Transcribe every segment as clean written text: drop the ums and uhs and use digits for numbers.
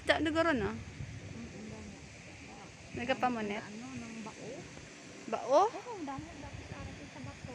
isda nagaro na. Nagapamonet. Ano ng bao? Bao? Oo, damo dapat sa bato.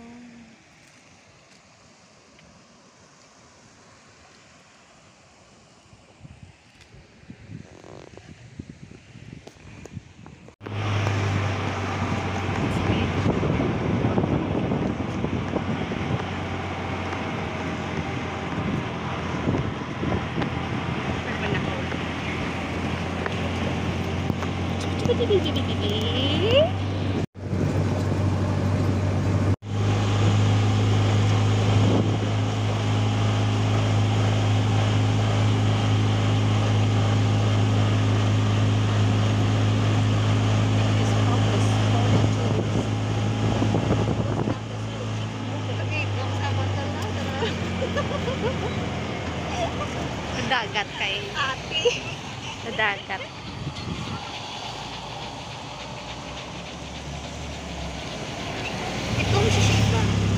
Dagat kay Ate. dagat. Itong sisiba.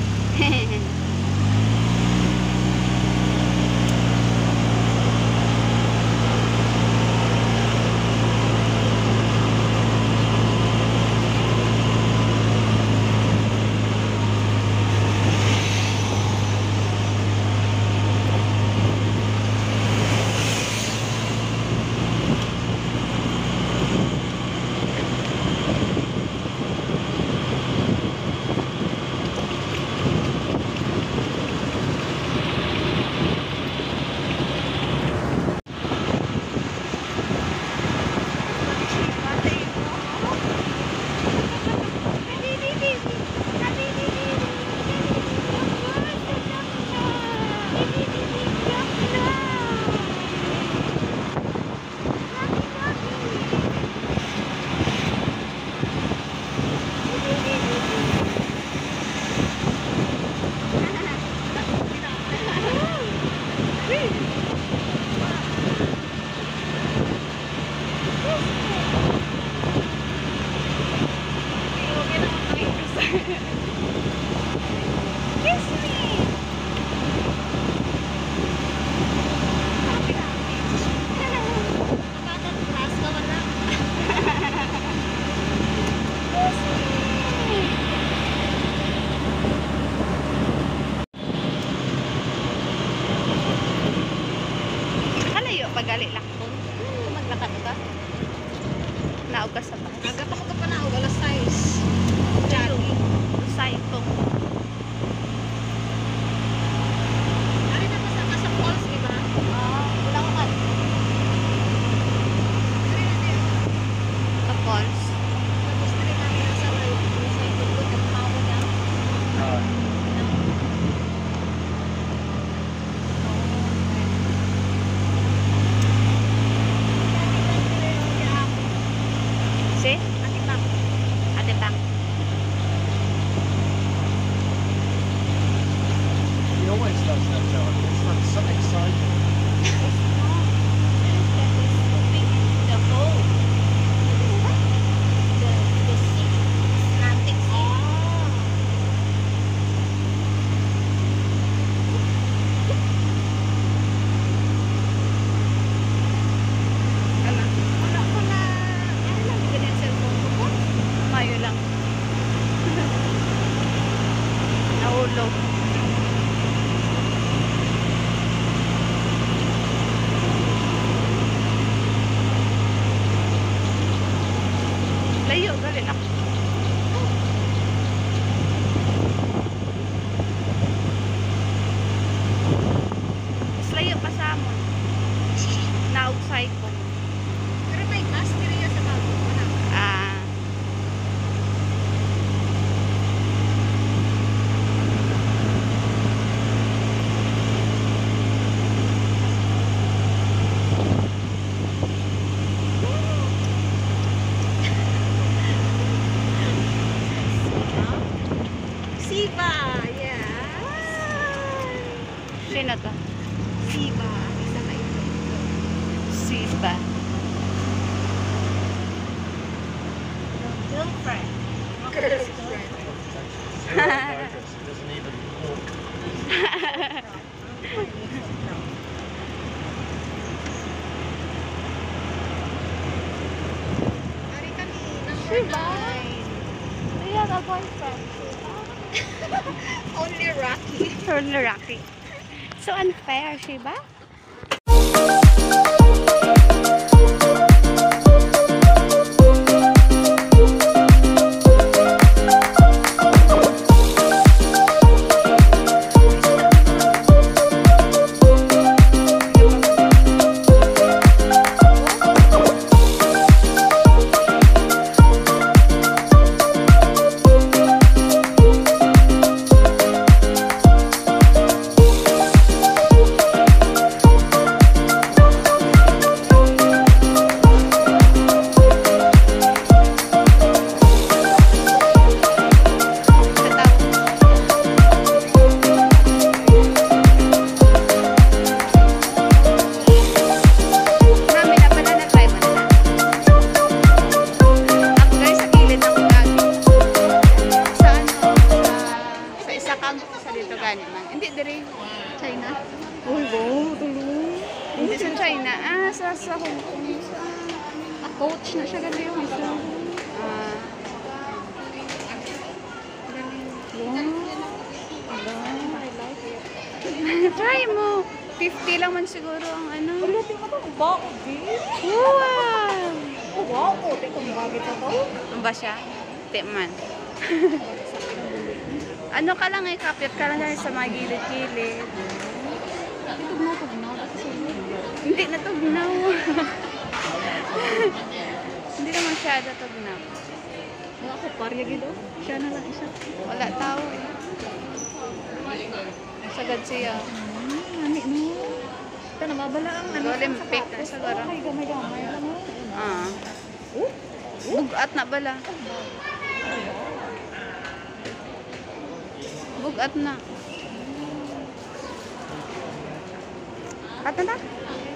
Kalayo pagali lang ko. Maglakad ka. Naog ka sa bus. Agap ako pa na wala size. Jogging. Saito. Ari na pasama sa falls, di ba? Wala ko man. Ari na din. Sa falls. Tapos na rin namin sa live. Sa ikot at mawa niya. Si? Ate Pam. Ate Pang. He always does that, John. It's like so exciting. The hole. The sea. Atlantic Sea. Ano? Wala ko na. Ano lang ganyan sa cellphone ko po? Mayo lang. Nahulog. Layo, gali lang. Mas layo pa sa amon. Naugsay ko. Pero may gas diri sa bago. Wala. Ah. Diba? Do you have a boyfriend? Only Rocky. Only Rocky. So unfair, Shiba. Hindi dire China. Uy, wow, tulong. Hindi sa China. Sa Hong Kong. Coach na siya ganun yung isa. I like it. Try mo. 50 lang man siguro ang ano. Wala, tingnan mo. Wow, babe. Wow! Oh, wow. Tingnan mo, bagay na to. Ano ba siya? Tikman. Ano ka lang kapit ka lang sa mga gilid-gilid. Tugnaw. Hindi na tugnaw. Hindi na masyado tugnaw. Wala ako, parya gido. Siya na lang isa. Wala tao eh. Sagad siya. Nani, no. Ito na, mabala ang ano. Olympic na siguro. Ay, gamay-gamay. Ano? Bugat na bala. Bugat na. Kata na?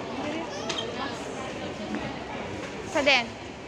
Sa din.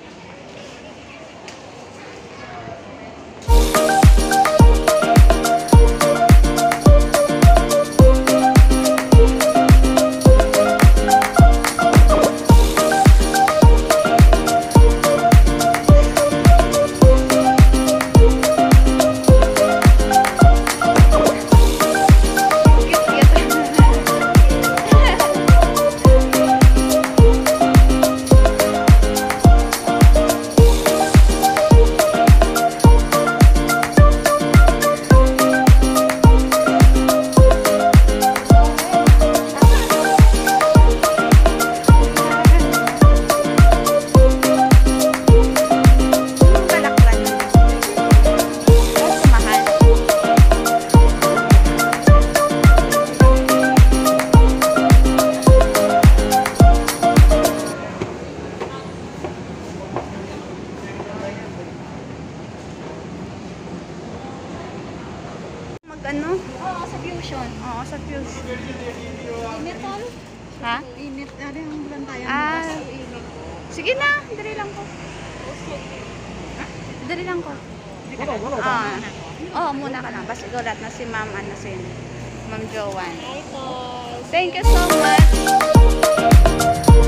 Ano? Oo, sa fusion. Oo, sa Fusion. Init tol. Ha? Init. Ano yung bulan tayo? Init. Sige na, dali lang ko. Dali lang ko. Muna ka lang. Basta gulat na si Ma'am, Ma'am Joanne. Hi, tol. Thank you so much.